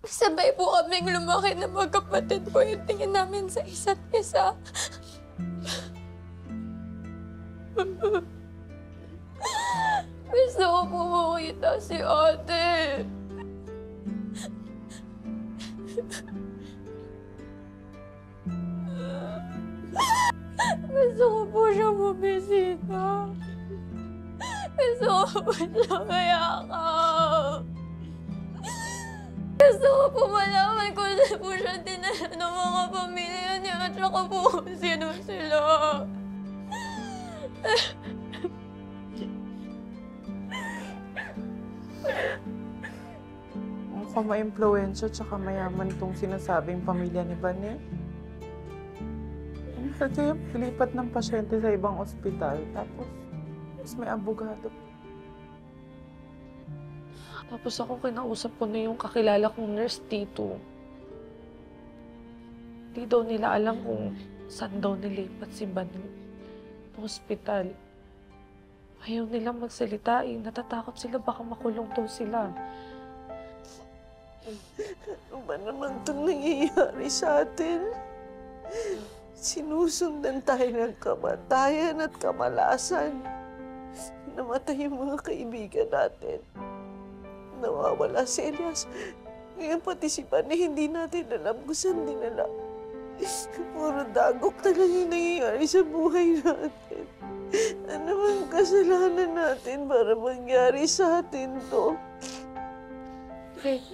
Sabay po kaming lumaki na magkapatid po yung tingin namin sa isa't isa. Gusto ko po makita si ate. Gusto ko po siya mabisita. Gusto ko po siya mayakap. Gusto ko po malaman kung saan po siya dinala ng mga pamilya niya at saka po kung sino sila. Mukhang ma-impluwensya tsaka mayaman tong sinasabing pamilya ni Banel. Kaya lipat ng pasyente sa ibang ospital, tapos may abogado. Tapos ako kinausap ko na yung kakilala kong nurse dito. Di daw nila alam kung saan daw nilipat si Banel ng ospital. Ayaw nila magsalita eh. Natatakot sila baka makulong daw sila. Ano ba naman itong nangyayari sa atin? Sinusundan tayo ng kamatayan at kamalasan. Namatay yung mga kaibigan natin. Nawawala si Elias. Ngayon pati si Banel, hindi natin alam kung saan dinala. Puro dagok talaga yung nangyayari sa buhay natin. Ano bang kasalanan natin para mangyari sa atin to?